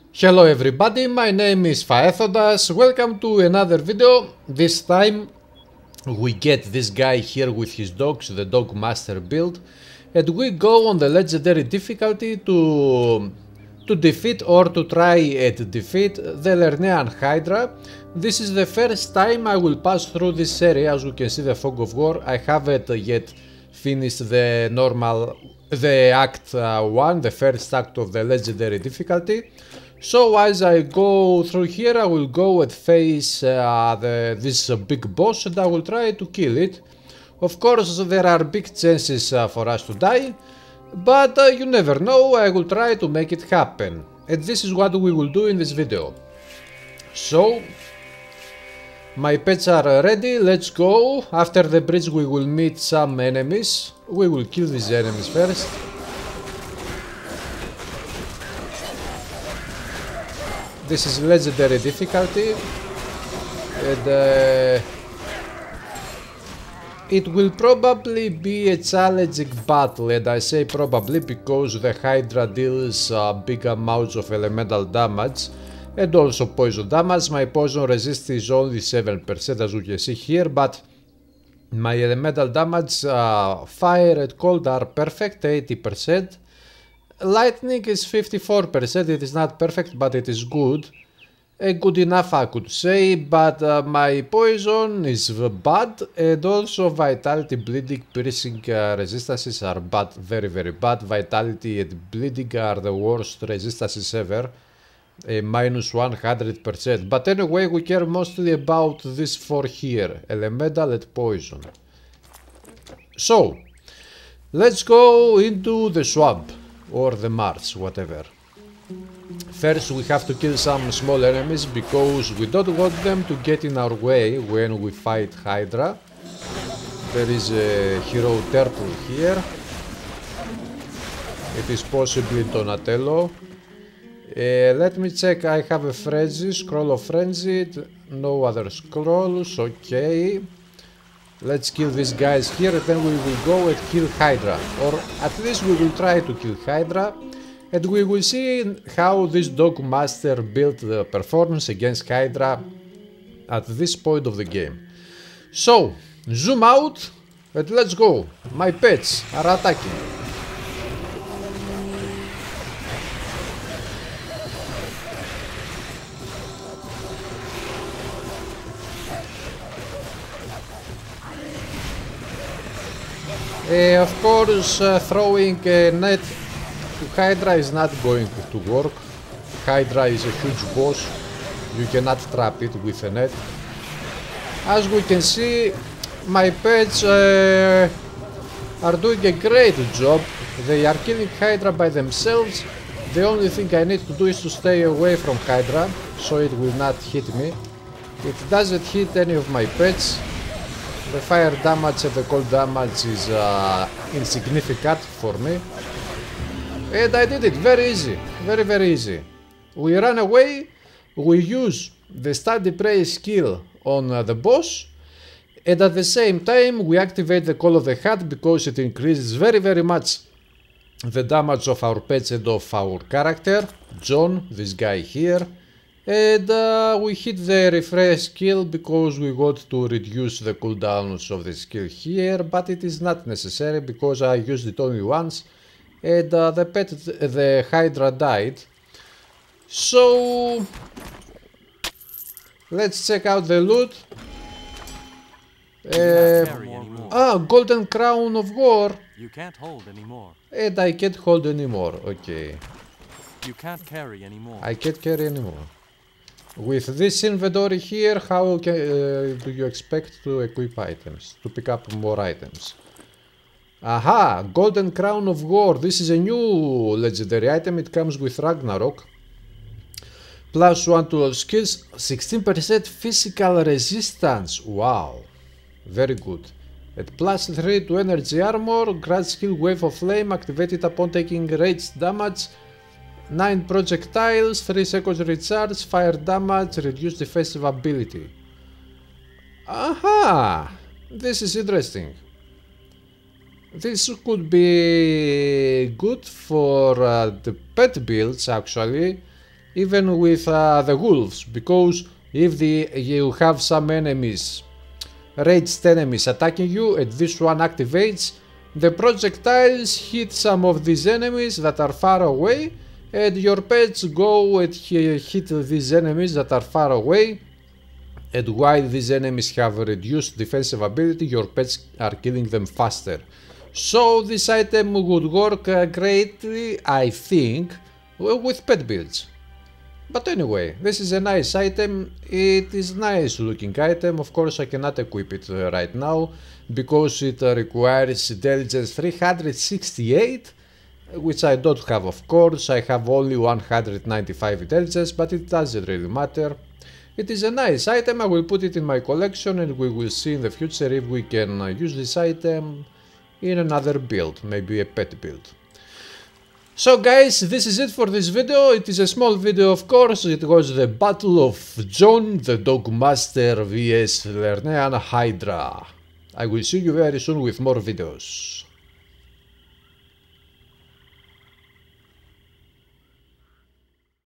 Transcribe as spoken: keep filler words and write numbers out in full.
Hello everybody, my name is Faethodas. Welcome to another video. This time we get this guy here with his dogs, the dog master build, and we go on the legendary difficulty to to defeat or to try and defeat the Lernean Hydra. This is the first time I will pass through this area. As you can see, the fog of war. I haven't yet finished the normal the act uh, one, the first act of the legendary difficulty. So as I go through here, I will go and face uh, the, this uh, big boss, and I will try to kill it. Of course, there are big chances uh, for us to die, but uh, you never know. I will try to make it happen, and this is what we will do in this video. So my pets are ready, let's go. After the bridge we will meet some enemies. We will kill these enemies first. This is legendary difficulty, and uh, it will probably be a challenging battle, and I say probably because the Hydra deals uh, big amounts of elemental damage and also poison damage. My poison resist is only seven percent, as you can see here, but my elemental damage, uh, fire and cold, are perfect, eighty percent. Lightning is fifty-four percent, it is not perfect, but it is good. Uh, good enough, I could say, but uh, my poison is bad, and also vitality, bleeding, piercing uh, resistances are bad, very very bad. Vitality and bleeding are the worst resistances ever, uh, minus one hundred percent. But anyway, we care mostly about this four here, elemental and poison. So, let's go into the swamp. Or the march, whatever. First we have to kill some small enemies because we don't want them to get in our way when we fight Hydra. There is a hero turtle here. It is possibly Donatello. Uh, let me check, I have a frenzy, scroll of frenzy, no other scrolls, okay. Let's kill these guys here, and then we will go and kill Hydra. Or at least we will try to kill Hydra. And we will see how this dog master build the performance against Hydra at this point of the game. So, zoom out and let's go. My pets are attacking. Uh, of course, uh, throwing a net to Hydra is not going to work. Hydra is a huge boss. You cannot trap it with a net. As we can see, my pets uh, are doing a great job. They are killing Hydra by themselves. The only thing I need to do is to stay away from Hydra, so it will not hit me. It doesn't hit any of my pets. The fire damage and the cold damage is uh, insignificant for me. And I did it very easy, very very easy. We run away, we use the study prey skill on uh, the boss, and at the same time we activate the Call of the Hat because it increases very very much the damage of our pets and of our character, John, this guy here. And uh, we hit the refresh skill because we want to reduce the cooldowns of the skill here, but it is not necessary because I used it only once, and uh, the pet, the Hydra, died. So let's check out the loot. Uh, ah, Golden Crown of War. You can't hold anymore. And I can't hold anymore. Okay. You can't carry anymore. I can't carry anymore. With this inventory here, how can, uh, do you expect to equip items, to pick up more items? Aha! Golden Crown of War. This is a new legendary item. It comes with Ragnarok. Plus one to all skills, sixteen percent physical resistance. Wow! Very good. At plus three to energy armor, grants skill Wave of Flame activated upon taking ranged damage. nine projectiles, three seconds recharge, fire damage, reduce defensive ability. Aha! This is interesting. This could be good for uh, the pet builds actually. even with uh, the wolves, because if the, you have some enemies, raged enemies attacking you and this one activates, the projectiles hit some of these enemies that are far away, and your pets go and hit these enemies that are far away, and while these enemies have reduced defensive ability, your pets are killing them faster. So this item would work uh, greatly, I think, with pet builds. But anyway, this is a nice item. It is nice looking item. Of course I cannot equip it uh, right now because it uh, requires intelligence three hundred sixty-eight, which I don't have, of course. I have only one hundred ninety-five intelligence, but it doesn't really matter. It is a nice item. I will put it in my collection and we will see in the future if we can uh, use this item in another build, maybe a pet build. So guys, this is it for this video. It is a small video, of course. It was the battle of John the Dogmaster vs Lernean Hydra. I will see you very soon with more videos.